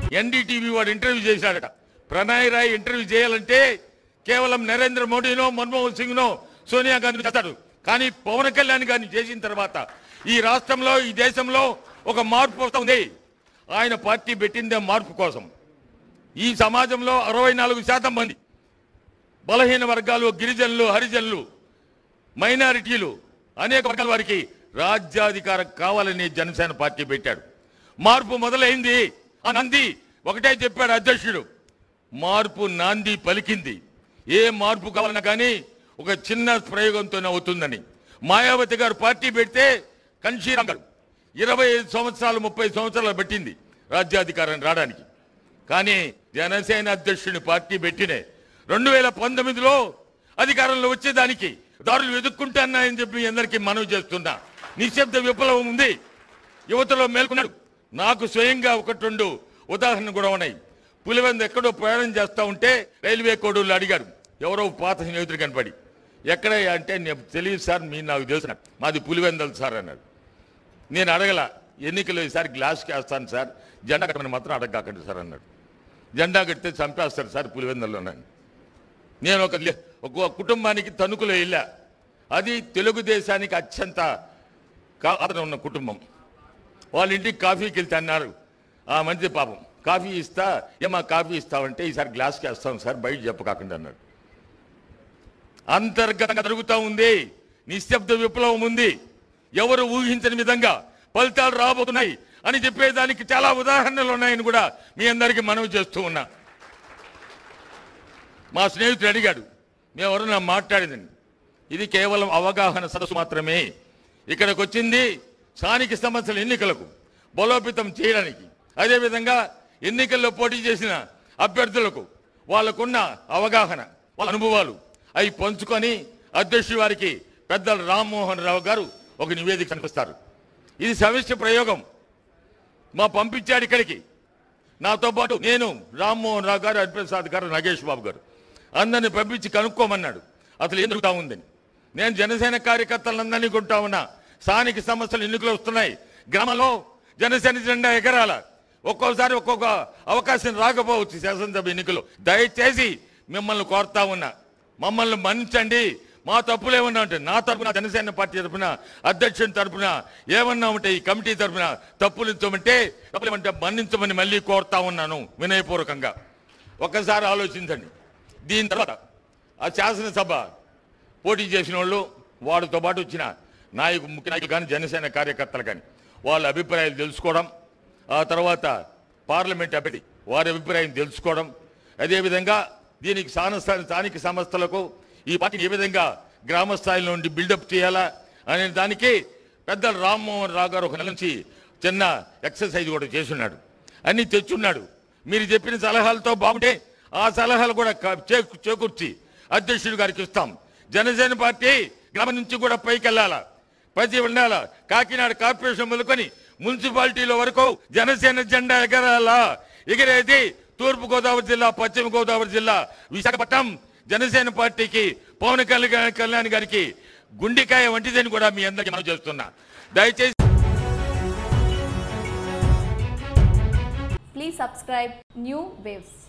NDTV వాడు interview చేశాడట. Pranay Roy interview చేయాలంటే కేవలం నరేంద్ర మోడీనో మన్మోహన్ సింగ్నో సోనియా గాంధీ చేస్తాడు. కానీ పవన్ కళ్యాణ్ గారిని చేసిన తర్వాత ఈ రాష్ట్రంలో ఈ దేశంలో ఒక మార్పు వస్తుంది. ఆయన పార్టీ పెట్టిందే మార్పు కోసం. ఈ సమాజంలో 64% మంది బలహీన వర్గాలు, గిరిజనులు, హరిజనులు, మైనారిటీలు, అనేక వర్గాల వారికి రాజ్యాధికారం కావాలని జనసేన పార్టీ పెట్టాడు. మార్పు మొదలైంది. ఆ నంది ఒకటే చెప్పాడు అధ్యక్షుడు, మార్పు నాంది పలికింది. ఏ మార్పు కావాలన్నా కానీ ఒక చిన్న ప్రయోగంతోనే అవుతుందని. మాయావతి గారు పార్టీ పెడితే కన్షీరామ్ గారు 25 సంవత్సరాలు 30 సంవత్సరాలు పెట్టింది రాజ్యాధికారం రావడానికి. కానీ జనసేన అధ్యక్షుడిని పార్టీ పెట్టినే 2019లో అధికారంలో వచ్చేదానికి దారులు వెతుక్కుంటున్నాయని చెప్పి అందరికీ మనవి చేస్తున్నా. నిశ్శబ్ద విప్లవం ఉంది, యువతలో మేల్కొన్నాడు. నాకు స్వయంగా 1-2 ఉదాహరణ కూడా ఉన్నాయి. పులివెందు ఎక్కడో ప్రయాణం చేస్తూ ఉంటే రైల్వే కోడూళ్ళు అడిగారు, ఎవరో పాత స్నేహితుడు కనపడి, ఎక్కడ అంటే నేను తెలియదు సార్, మీరు నాకు తెలుసు, మాది పులివెందలు సార్ అన్నాడు. నేను అడగల, ఎన్నికలు ఈసారి గ్లాస్కి వేస్తాను సార్, జెండా కట్టమని మాత్రం అడగకండి సార్ అన్నాడు. జెండా కడితే చంపేస్తారు సార్ పులివెందల్లోనని. నేను ఒక కుటుంబానికి తణుకులో వెళ్ళా. అది తెలుగుదేశానికి అత్యంత ఆదరణ ఉన్న కుటుంబం. వాళ్ళ ఇంటికి కాఫీకి వెళ్తే అన్నారు, ఆ మంచి పాపం కాఫీ ఇస్తా, ఏమా కాఫీ ఇస్తావంటే ఈసారి గ్లాస్కి వేస్తాం సార్, బయట చెప్పకాకండి అన్నాడు. అంతర్గతంగా జరుగుతూ ఉంది, నిశ్శబ్ద విప్లవం ఉంది. ఎవరు ఊహించని విధంగా ఫలితాలు రాబోతున్నాయి అని చెప్పేదానికి చాలా ఉదాహరణలు ఉన్నాయని కూడా మీ అందరికీ మనవి చేస్తూ ఉన్నా. మా స్నేహితుడు అడిగాడు, మేమెవరన్నా మాట్లాడిందని. ఇది కేవలం అవగాహన సదస్సు మాత్రమే. ఇక్కడికి వచ్చింది స్థానిక సమస్యల ఎన్నికలకు బలోపేతం చేయడానికి, అదేవిధంగా ఎన్నికల్లో పోటీ చేసిన అభ్యర్థులకు వాళ్ళకున్న అవగాహన, వాళ్ళ అనుభవాలు అవి పంచుకొని అధ్యక్షుడి వారికి పెద్దలు రామ్మోహన్ రావు గారు ఒక నివేదిక కనిపిస్తారు. ఇది సమిష్టి ప్రయోగం. మా పంపించాడు ఇక్కడికి, నాతో పాటు నేను, రామ్మోహన్ రావు గారు, హరిప్రసాద్ గారు, నాగేష్ బాబు గారు అందరిని పంపించి కనుక్కోమన్నాడు అసలు ఏం జరుగుతూ ఉందని. నేను జనసేన కార్యకర్తలందరినీ కొంటా ఉన్నా. స్థానిక సమస్యలు ఎన్నికలు వస్తున్నాయి, గ్రామంలో జనసేన జెండా ఎగరాల. ఒక్కోసారి ఒక్కొక్క అవకాశం రాకపోవచ్చు శాసనసభ ఎన్నికలు. దయచేసి మిమ్మల్ని కోరుతా ఉన్నా, మమ్మల్ని మన్నించండి. మా తప్పులు ఏమన్నా ఉంటే నా తరఫున, జనసేన పార్టీ తరఫున, అధ్యక్షుని తరఫున ఏమన్నా ఉంటే, ఈ కమిటీ తరఫున తప్పులేమంటే మన్నించమని మళ్ళీ కోరుతా ఉన్నాను వినయపూర్వకంగా. ఒక్కసారి ఆలోచించండి. దీని తర్వాత ఆ శాసనసభ పోటీ చేసిన వాళ్ళు, వాడితో పాటు వచ్చిన ముఖ్య నాయకులు కానీ, జనసేన కార్యకర్తలు కానీ వాళ్ళ అభిప్రాయాలు తెలుసుకోవడం, ఆ తర్వాత పార్లమెంట్ అభ్యర్థి వారి అభిప్రాయం తెలుసుకోవడం, అదేవిధంగా దీనికి స్థానిక సంస్థలకు ఈ పార్టీని ఏ విధంగా గ్రామ స్థాయిలో నుండి బిల్డప్ చేయాలా అనే దానికి పెద్దలు రామ్మోహన్ రావు గారు ఒక నెల నుంచి చిన్న ఎక్సర్సైజ్ కూడా చేస్తున్నాడు, అన్నీ తెచ్చున్నాడు. మీరు చెప్పిన సలహాలతో బాగుంటే ఆ సలహాలు కూడా చేకూర్చి అధ్యక్షుడి గారికి ఇస్తాం. జనసేన పార్టీ గ్రామం నుంచి కూడా పైకి వెళ్ళాలా, ప్రతి ఉండాలా. కాకినాడ కార్పొరేషన్ మొదలుకొని మున్సిపాలిటీలో వరకు జనసేన జెండా ఎగరాలా. ఎగిరేది తూర్పుగోదావరి జిల్లా, పశ్చిమ గోదావరి జిల్లా, విశాఖపట్నం జనసేన పార్టీకి, పవన్ కళ్యాణ్ గారికి గుండెకాయ వంటిదని కూడా మీ అందరికీ మనం చేస్తున్నా. దయచేసి ప్లీజ్ సబ్స్క్రైబ్ న్యూ వేవ్స్.